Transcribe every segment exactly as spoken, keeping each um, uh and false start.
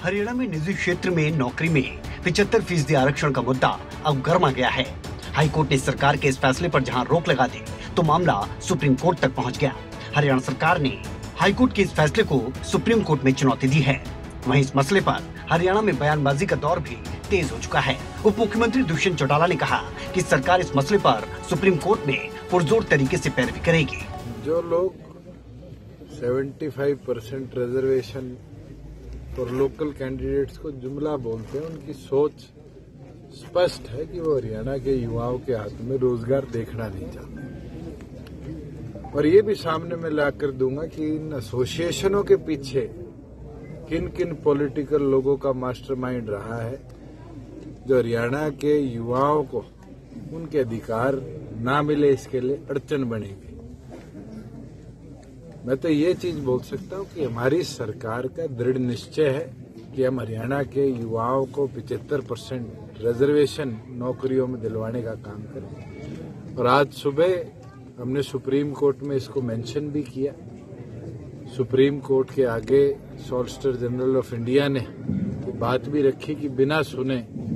हरियाणा में निजी क्षेत्र में नौकरी में पचहत्तर फीसदी आरक्षण का मुद्दा अब गर्मा गया है। हाईकोर्ट ने सरकार के इस फैसले पर जहां रोक लगा दी तो मामला सुप्रीम कोर्ट तक पहुंच गया। हरियाणा सरकार ने हाईकोर्ट के इस फैसले को सुप्रीम कोर्ट में चुनौती दी है। वहीं इस मसले पर हरियाणा में बयानबाजी का दौर भी तेज हो चुका है। उप मुख्यमंत्री दुष्यंत चौटाला ने कहा कि सरकार इस मसले पर सुप्रीम कोर्ट में पुरजोर तरीके से पैरवी करेगी। जो लोग पचहत्तर परसेंट रिजर्वेशन और लोकल कैंडिडेट्स को जुमला बोलते हैं, उनकी सोच स्पष्ट है कि वो हरियाणा के युवाओं के हाथ में रोजगार देखना नहीं चाहते। और ये भी सामने में लाकर दूंगा कि इन एसोसिएशनों के पीछे किन किन पॉलिटिकल लोगों का मास्टरमाइंड रहा है, जो हरियाणा के युवाओं को उनके अधिकार ना मिले इसके लिए अड़चन बनेगी। मैं तो ये चीज बोल सकता हूँ कि हमारी सरकार का दृढ़ निश्चय है कि हम हरियाणा के युवाओं को पचहत्तर परसेंट रिजर्वेशन नौकरियों में दिलवाने का काम करें। और आज सुबह हमने सुप्रीम कोर्ट में इसको मेंशन भी किया। सुप्रीम कोर्ट के आगे सॉलिसिटर जनरल ऑफ इंडिया ने बात भी रखी कि बिना सुने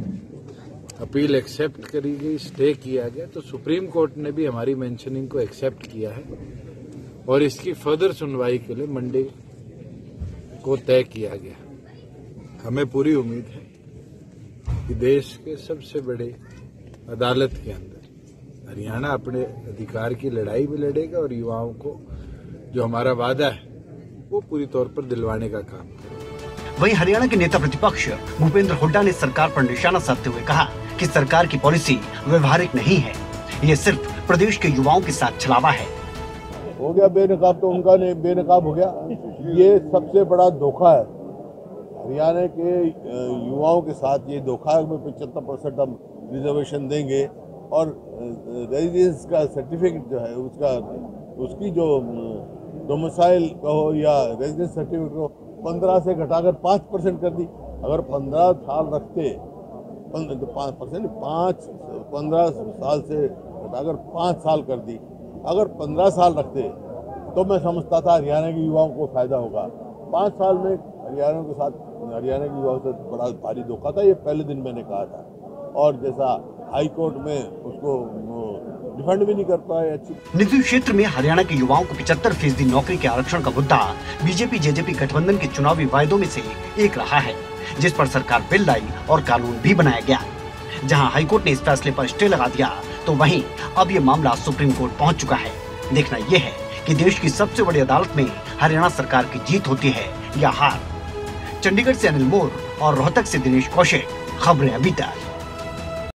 अपील एक्सेप्ट करी गई, स्टे किया गया, तो सुप्रीम कोर्ट ने भी हमारी मेंशनिंग को एक्सेप्ट किया है और इसकी फर्दर सुनवाई के लिए मंडे को तय किया गया। हमें पूरी उम्मीद है कि देश के सबसे बड़े अदालत के अंदर हरियाणा अपने अधिकार की लड़ाई भी लड़ेगा और युवाओं को जो हमारा वादा है वो पूरी तौर पर दिलवाने का काम करेगा। वहीं हरियाणा के नेता प्रतिपक्ष भूपेंद्र हुड्डा ने सरकार पर निशाना साधते हुए कहा कि सरकार की पॉलिसी व्यवहारिक नहीं है, ये सिर्फ प्रदेश के युवाओं के साथ छलावा है। हो गया बेनकाब, तो उनका नहीं बेनकाब हो गया। ये सबसे बड़ा धोखा है हरियाणा के युवाओं के साथ। ये धोखा में पचहत्तर परसेंट हम रिजर्वेशन देंगे और रेजिडेंस का सर्टिफिकेट जो है उसका उसकी जो डोमिसाइल कहो या रेजिडेंस सर्टिफिकेट को पंद्रह से घटाकर पाँच परसेंट कर दी। अगर पंद्रह साल रखते पाँच परसेंट पाँच पंद्रह साल से घटाकर पाँच साल कर दी, अगर पंद्रह साल रखते तो मैं समझता था हरियाणा के युवाओं को फायदा होगा। पाँच साल में हरियाणा के साथ हरियाणा के युवाओं से बड़ा भारी धोखा था। ये पहले दिन मैंने कहा था और जैसा हाई कोर्ट में उसको डिफेंड भी नहीं कर पाए। अच्छी निजी क्षेत्र में हरियाणा के युवाओं को पचहत्तर फीसदी नौकरी के आरक्षण का मुद्दा बीजेपी जेजेपी गठबंधन के चुनावी वायदों में से एक रहा है, जिस पर सरकार बिल लाई और कानून भी बनाया गया। जहां हाईकोर्ट ने इस फैसले पर स्टे लगा दिया तो वहीं अब ये मामला सुप्रीम कोर्ट पहुंच चुका है। देखना यह है कि देश की सबसे बड़ी अदालत में हरियाणा सरकार की जीत होती है या हार। चंडीगढ़ से अनिल मोर और रोहतक से दिनेश कौशिक, खबरें अभी तक।